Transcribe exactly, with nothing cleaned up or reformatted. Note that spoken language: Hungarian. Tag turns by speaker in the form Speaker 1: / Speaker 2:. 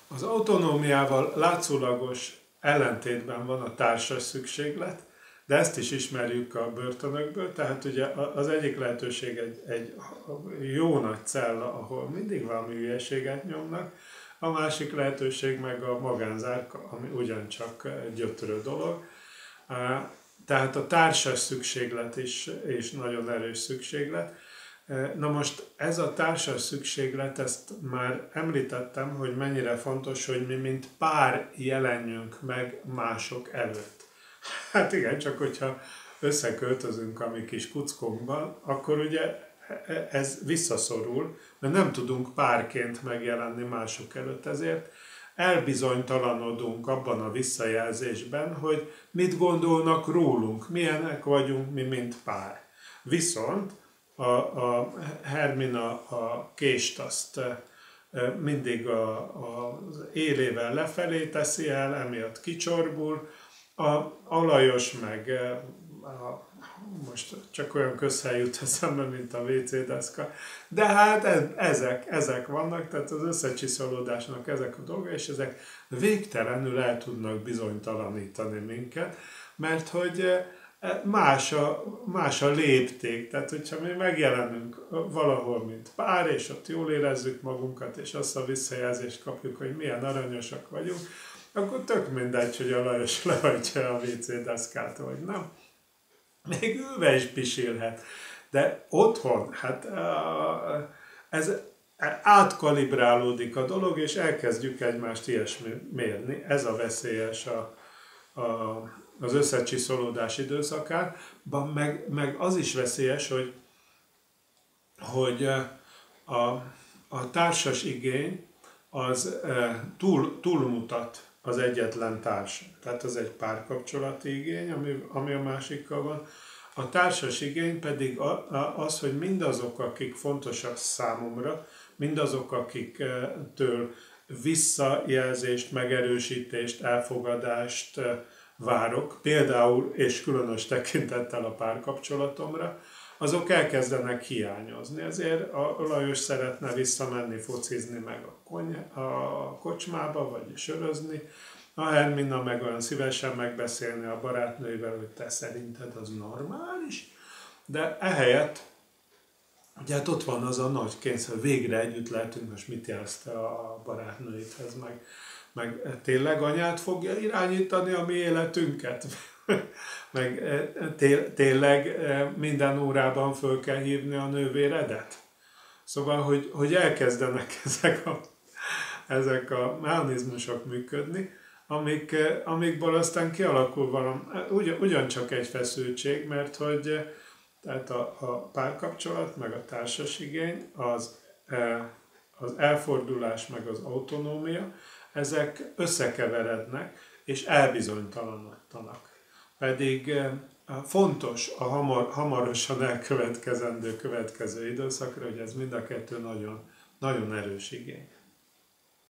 Speaker 1: Az autonómiával látszólagos ellentétben van a társas szükséglet, de ezt is ismerjük a börtönökből, tehát ugye az egyik lehetőség egy, egy jó nagy cella, ahol mindig valami hülyeséget nyomnak, a másik lehetőség meg a magánzárka, ami ugyancsak egy gyötrő dolog. Tehát a társas szükséglet is, is nagyon erős szükséglet. Na most ez a társas szükséglet, ezt már említettem, hogy mennyire fontos, hogy mi mint pár jelenjünk meg mások előtt. Hát igen, csak hogyha összeköltözünk a mi kis kuckónkban, akkor ugye ez visszaszorul, mert nem tudunk párként megjelenni mások előtt, ezért elbizonytalanodunk abban a visszajelzésben, hogy mit gondolnak rólunk, milyenek vagyunk mi, mint pár. Viszont a, a Hermina a kést azt mindig a, a, az élével lefelé teszi el, emiatt kicsorbul, a Alajos meg a, most csak olyan közhely jut eszembe, mint a vé cé deszka, de hát ezek, ezek vannak, tehát az összecsiszolódásnak ezek a dolgok, és ezek végtelenül el tudnak bizonytalanítani minket, mert hogy más a, más a lépték, tehát hogyha mi megjelenünk valahol, mint pár, és ott jól érezzük magunkat, és azt a visszajelzést kapjuk, hogy milyen aranyosak vagyunk, akkor tök mindegy, hogy a Lajos lehajtja a vé cé deszkát, vagy nem. Még ülve is pisilhet. De otthon, hát ez átkalibrálódik a dolog, és elkezdjük egymást ilyesmi mérni. Ez a veszélyes a, a, az összecsiszolódás időszakán. Meg, meg az is veszélyes, hogy, hogy a, a társas igény az túl, túlmutat az egyetlen társ. Tehát ez egy párkapcsolati igény, ami, ami a másikkal van. A társas igény pedig az, hogy mindazok, akik fontosak számomra, mindazok, akiktől visszajelzést, megerősítést, elfogadást várok, például és különös tekintettel a párkapcsolatomra, azok elkezdenek hiányozni. Ezért a Lajos szeretne visszamenni, focizni meg a, kony- a kocsmába, vagy sörözni. A Hermina meg olyan szívesen megbeszélni a barátnőivel, hogy te szerinted az normális. De ehelyett, ugye hát ott van az a nagy kényszer, végre együtt lehetünk, most mit jársz te a barátnőidhez, meg, meg tényleg anyát fogja irányítani a mi életünket? Meg tényleg minden órában föl kell hívni a nővéredet? Szóval, hogy, hogy elkezdenek ezek a, ezek a mechanizmusok működni, amik, amikból aztán kialakul valami, ugy, ugyancsak egy feszültség, mert hogy tehát a, a párkapcsolat, meg a társasigény, az, az elfordulás, meg az autonómia, ezek összekeverednek, és elbizonytalanodtanak. Pedig fontos a hamar, hamarosan elkövetkezendő következő időszakra, hogy ez mind a kettő nagyon, nagyon erős igény.